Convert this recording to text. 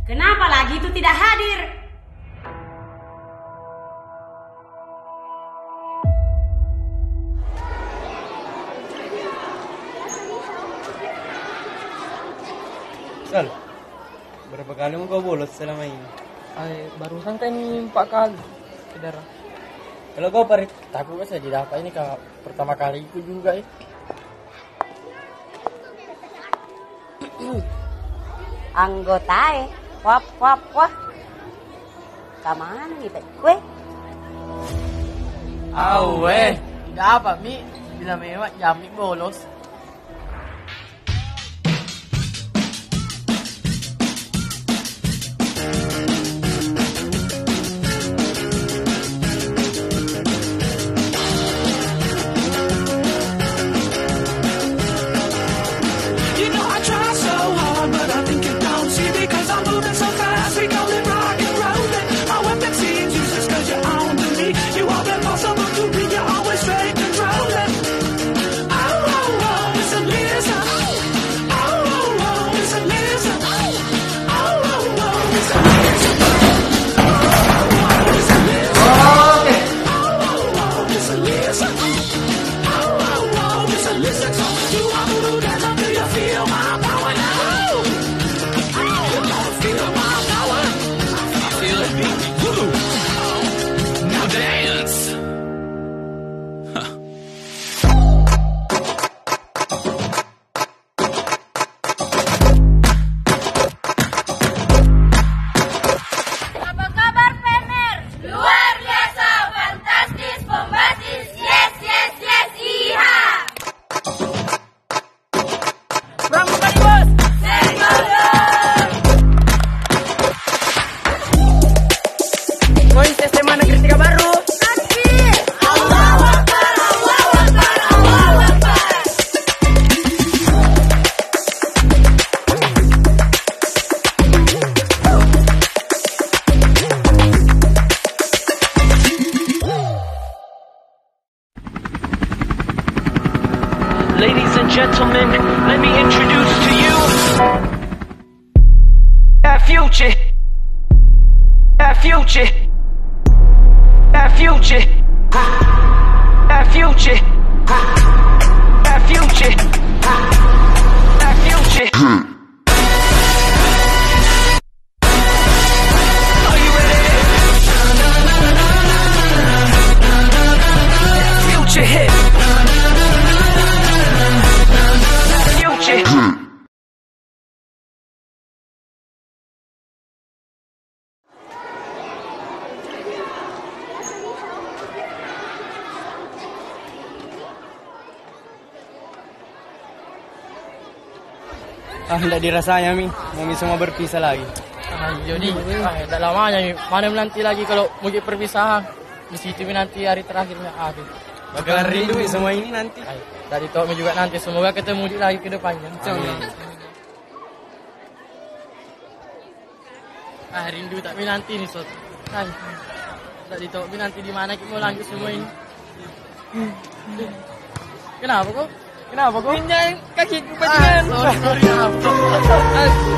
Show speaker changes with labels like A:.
A: Kenapa lagi itu tidak hadir?
B: Sal, berapa kali mau kau bolos selama ini?
C: Barusan kan ini 4 kali, saudara.
B: Kalau kau takut saja dapat ini pertama kali itu juga ya.
A: Anggota wap wap wah. Kamana nih Pak kue?
C: Awe, tidak apa Mi, bila memang jamik bolos.
D: Ladies and gentlemen, let me introduce to you that future, that future, that future, that future, that future, that future. Are you ready? Future hit.
B: Tidak dirasanya Mi, Mami semua berpisah lagi.
C: Jadi, tidak lamanya Mi. Mana nanti lagi kalau mungkin perpisahan. Di situ Mi nanti hari terakhirnya akhir.
B: Bakalan rindu semua ini nanti.
C: Dari Tommy juga nanti semoga ketemu lagi ke depannya. Rindu tapi nanti nih Sot. Dari Tommy nanti di mana kita mau lanjut semua ini. Kenapa kok? Kenapa kok? Pinjam kakiku bajingan. Sorry.